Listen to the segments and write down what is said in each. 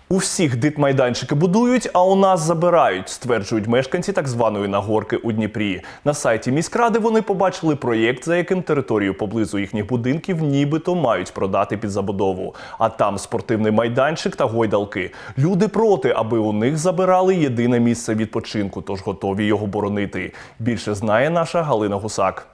У всіх дитмайданчики будують, а у нас забирають, стверджують мешканці так званої Нагорки у Дніпрі. На сайті міськради вони побачили проєкт, за яким територію поблизу їхніх будинків нібито мають продати під забудову. А там спортивний майданчик та гойдалки. Люди проти, аби у них забирали єдине місце відпочинку, тож готові його боронити. Більше знає наша Галина Гусак.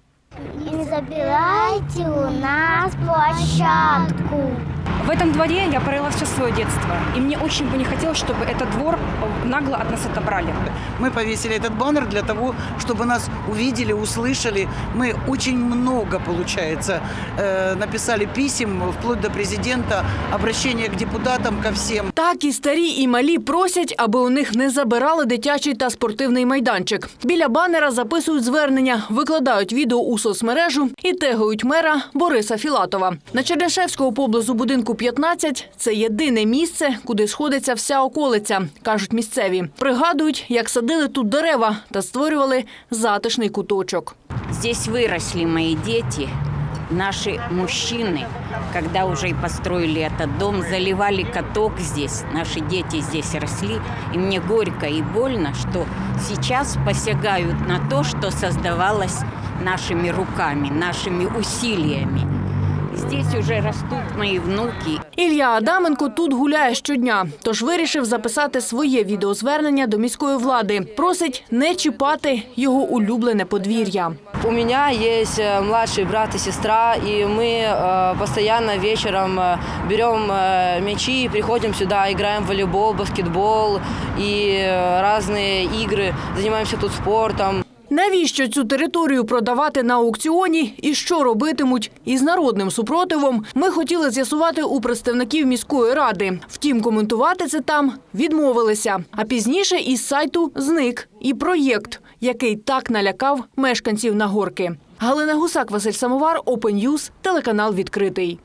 Не забирайте у нас площадку. В этом дворе я провела все свое детство, и мне очень бы не хотелось, чтобы этот двор нагло от нас отобрали. Мы повесили этот баннер для того, чтобы нас увидели, услышали. Мы очень много, получается, написали писем, вплоть до президента, обращения к депутатам, ко всем. Так і старі, і малі просять, аби у них не забирали дитячий та спортивний майданчик. Біля банера записують звернення, викладають відео у соцмережу і тегають мера Бориса Філатова. На Чернишевського поблизу будинку 15 – це єдине місце, куди сходиться вся околиця, кажуть місцеві. Пригадують, як садили тут дерева та створювали затишний куточок. Здесь выросли мои дети, наши мужчины, когда уже и построили этот дом, заливали каток здесь, наши дети здесь росли. И мне горько и больно, что сейчас посягают на то, что создавалось нашими руками, нашими усилиями. Здесь уже растут мої внуки. Ілля Адаменко тут гуляє щодня, тож вирішив записати своє відеозвернення до міської влади. Просить не чіпати його улюблене подвір'я. У меня есть младший брат и сестра, и мы постоянно вечером берем мячи, приходим сюда, играем в волейбол, баскетбол и разные игры, занимаемся тут спортом. Навіщо цю територію продавати на аукціоні і що робитимуть із народним супротивом, ми хотіли з'ясувати у представників міської ради. Втім, коментувати це там відмовилися. А пізніше із сайту зник і проєкт, який так налякав мешканців Нагорки. Галина Гусак, Василь Самовар, Open News, телеканал «Відкритий».